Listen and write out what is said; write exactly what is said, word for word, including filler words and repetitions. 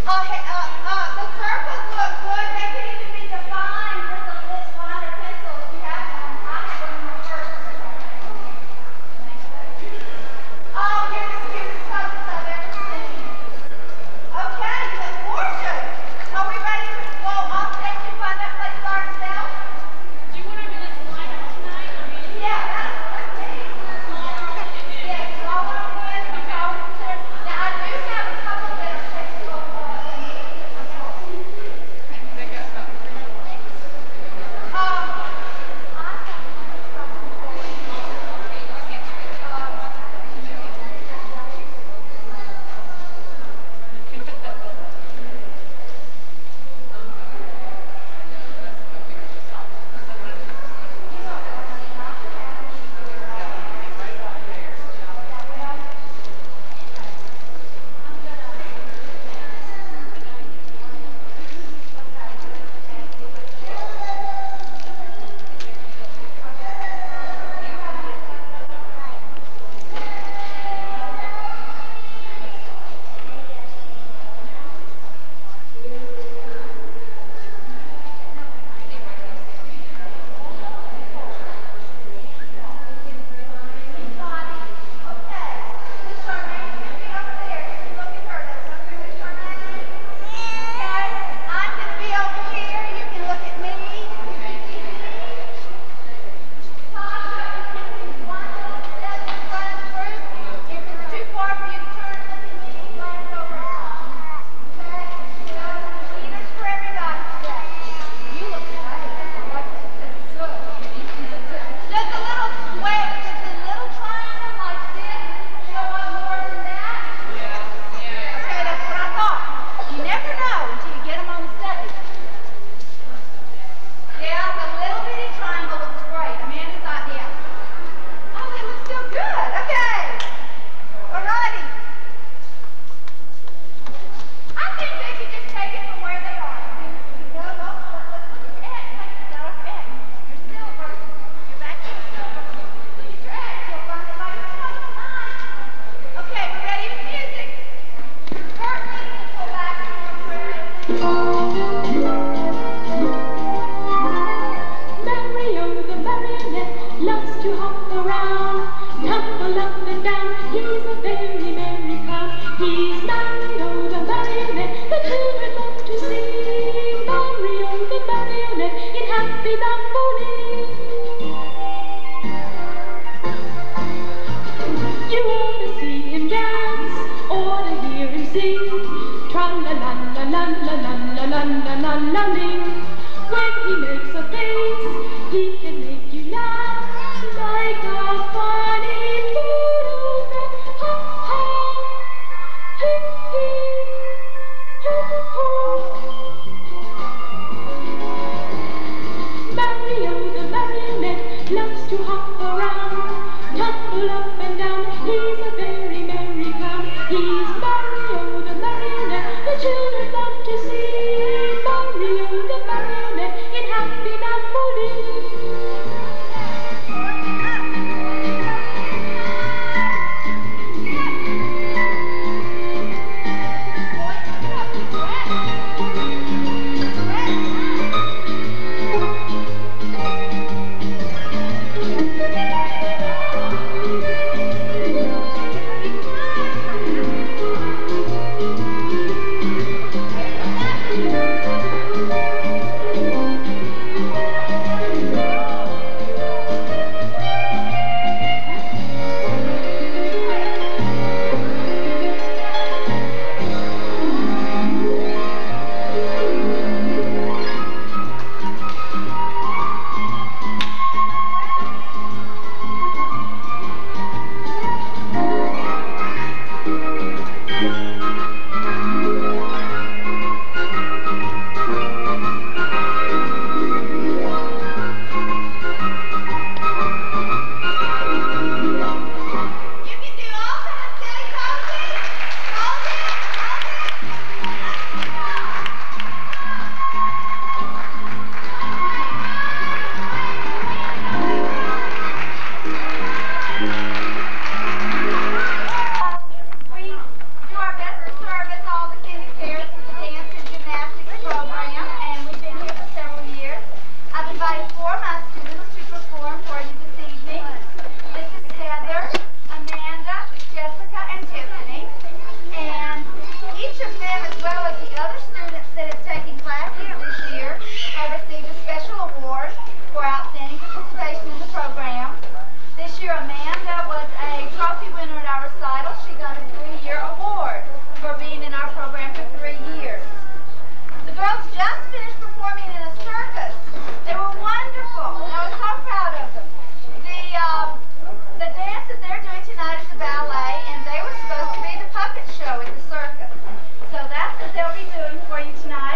Uh, hey, uh, uh, the circles look good. They can even be defined with a lit liner pencil if you have one. I have one in my purse. Oh, you're the cutest puppets I've ever seen. Okay, you look gorgeous. Are we ready to go off stage and find that place by ourselves? Do you want to do this lineup tonight? I mean, Yeah, that's that's me. Yeah, draw one in, we draw one there. Now I do have a couple that are sexual uh, Um, boy, girls just finished performing in a circus. They were wonderful, and I was so proud of them. The, um, the dance that they're doing tonight is a ballet, and they were supposed to be the puppet show at the circus. So that's what they'll be doing for you tonight.